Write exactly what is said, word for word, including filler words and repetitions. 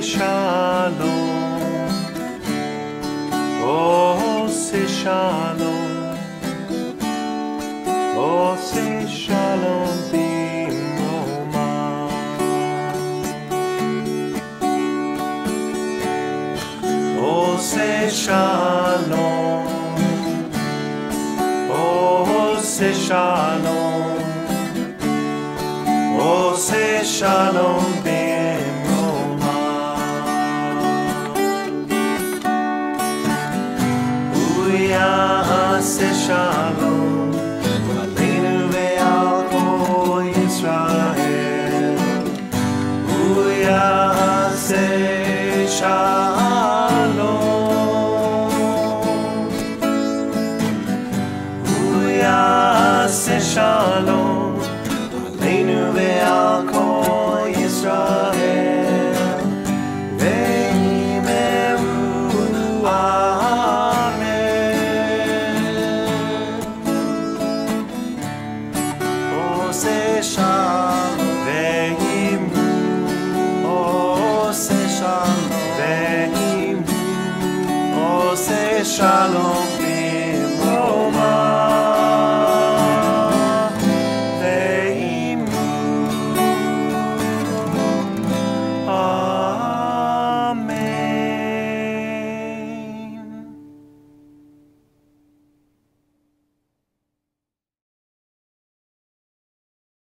Shalom, Oseh Shalom, Oseh Shalom bimroma. Oseh Shalom, Oseh Shalom, Oseh Shalom bimroma. Uyaseh Shalom aleinu ve'al kol Yisrael. Uyaseh Shalom, Uyaseh Shalom aleinu ve'al kol Yisrael. Ve'imeru amen. Oseh Shalom ve'imru, Oseh Shalom ve'imru, Oseh Shalom.